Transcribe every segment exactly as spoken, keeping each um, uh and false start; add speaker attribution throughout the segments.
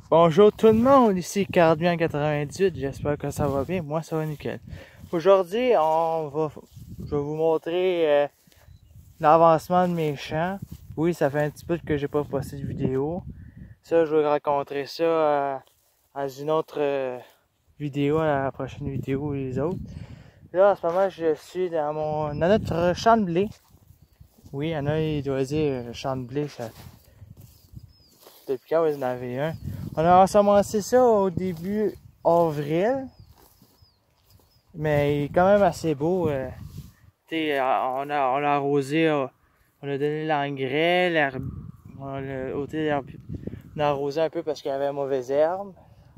Speaker 1: Bonjour tout le monde, ici Cardian quatre-vingt-dix-huit, j'espère que ça va bien, moi ça va nickel. Aujourd'hui, on va, je vais vous montrer euh, l'avancement de mes champs. Oui, ça fait un petit peu que j'ai pas posté de vidéo. Ça, je vais raconter ça euh, dans une autre euh, vidéo, à la prochaine vidéo ou les autres. Là, en ce moment, je suis dans mon dans notre champ de blé. Oui, il y en a, il doit dire euh, champ de blé, ça... depuis quand vous en avez un? On a ensemencé ça au début avril, mais il est quand même assez beau. Euh, on, a, on a arrosé, on a donné l'engrais, l'herbe, on a ôté l'herbe, on a arrosé un peu parce qu'il y avait mauvaise herbe.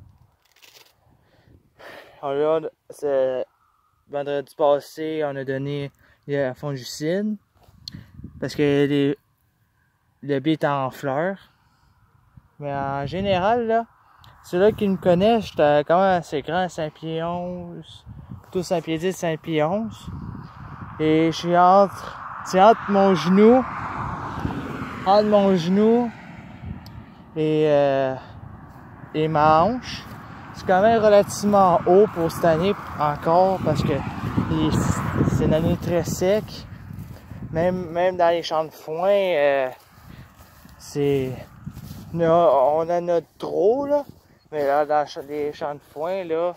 Speaker 1: On a, vendredi passé, on a donné la fongicide parce que les, le blé est en fleurs. Mais en général, là, ceux-là qui me connaissent, j'étais quand même assez grand, cinq pieds onze, plutôt cinq pieds dix, cinq pieds onze. Et je suis entre, c'est entre mon genou, entre mon genou et, euh, et ma hanche. C'est quand même relativement haut pour cette année encore parce que c'est une année très sec. Même, même dans les champs de foin, euh, c'est... On en a trop, là, mais là, dans les champs de foin, là,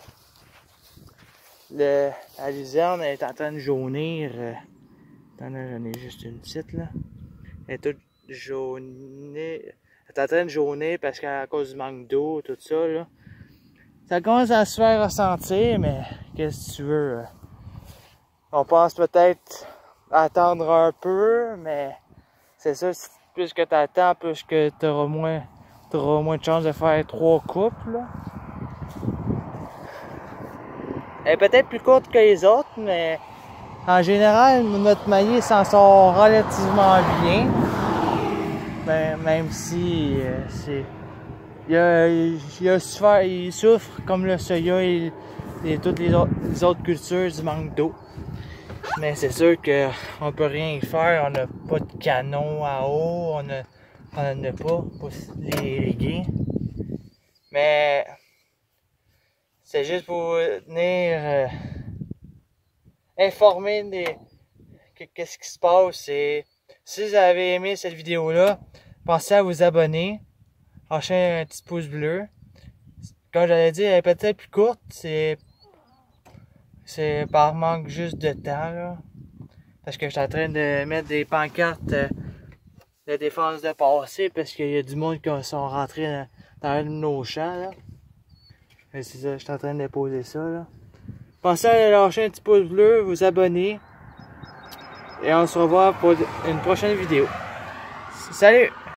Speaker 1: le, la luzerne est en train de jaunir. Euh, attendez, j'en ai juste une petite, là. Elle est toute jaunée. Elle est en train de jaunir parce qu'à cause du manque d'eau, tout ça, là. Ça commence à se faire ressentir, mais qu'est-ce que tu veux? Euh, on pense peut-être attendre un peu, mais c'est ça. Plus que tu attends, plus que tu auras moins, t'auras moins de chances de faire trois coupes. Là. Elle est peut-être plus courte que les autres, mais en général, notre maillet s'en sort relativement bien. Ben, même si euh, c'est. Il, a, il, il, a souffert, il souffre comme le soya et, et toutes les autres, les autres cultures du manque d'eau. Mais c'est sûr qu'on peut rien y faire, on n'a pas de canon à eau, on n'a on a pas pour les irriguer. Mais c'est juste pour venir euh, informer des qu'est-ce qui se passe. Et si vous avez aimé cette vidéo-là, pensez à vous abonner, lâcher un petit pouce bleu. Comme j'avais dit, elle est peut-être plus courte, c'est c'est par manque juste de temps là. Parce que je suis en train de mettre des pancartes euh, de défense de passer parce qu'il y a du monde qui sont rentrés dans, dans un de nos champs là. C'est ça, je suis en train de déposer ça là. Pensez à lâcher un petit pouce bleu, vous abonner. Et on se revoit pour une prochaine vidéo. Salut!